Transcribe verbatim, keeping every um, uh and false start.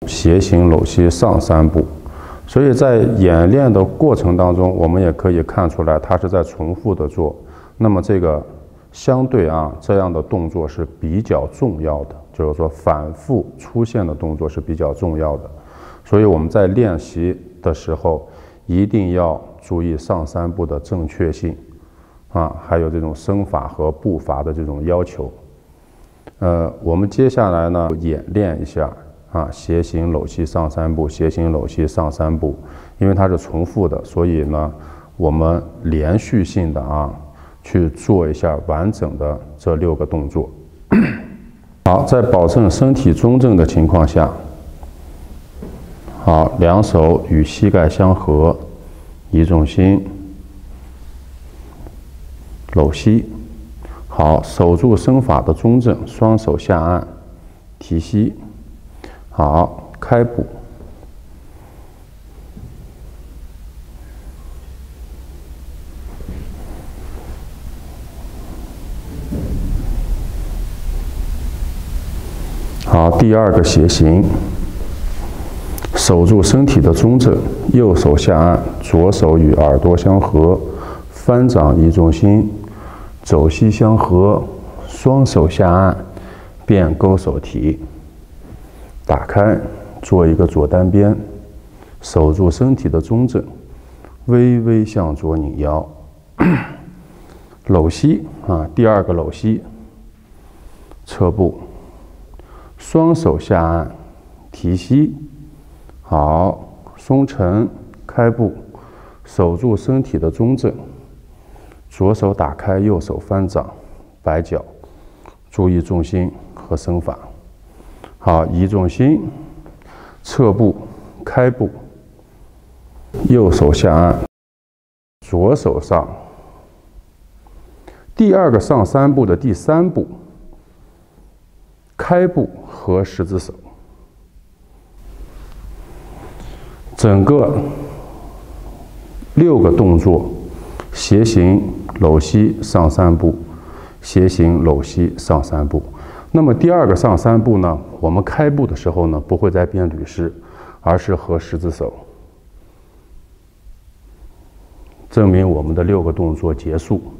斜行搂膝上三步。所以在演练的过程当中，我们也可以看出来，它是在重复的做。那么这个相对啊，这样的动作是比较重要的，就是说反复出现的动作是比较重要的。所以我们在练习的时候，一定要注意上三步的正确性啊，还有这种身法和步伐的这种要求。呃，我们接下来呢演练一下。啊，斜行搂膝上三步，斜行搂膝上三步，因为它是重复的，所以呢，我们连续性的啊去做一下完整的这六个动作。好，在保证身体中正的情况下，好，两手与膝盖相合，移重心，搂膝。好，守住身法的中正，双手下按，提膝。好，开步。好，第二个斜行，守住身体的中正，右手下按，左手与耳朵相合，翻掌移重心，肘膝相合，双手下按，变勾手提。打开，做一个左单边，守住身体的中正，微微向左拧腰，搂膝啊，第二个搂膝，侧步，双手下按，提膝，好，松沉，开步，守住身体的中正，左手打开，右手翻掌，摆脚，注意重心和身法。好，移重心，侧步，开步，右手下按，左手上。第二个上三步的第三步，开步合十字手。整个六个动作，斜行搂膝上三步，斜行搂膝上三步。那么第二个上三步呢，我们开步的时候呢，不会再变捋式，而是合十字手，证明我们的六个动作结束。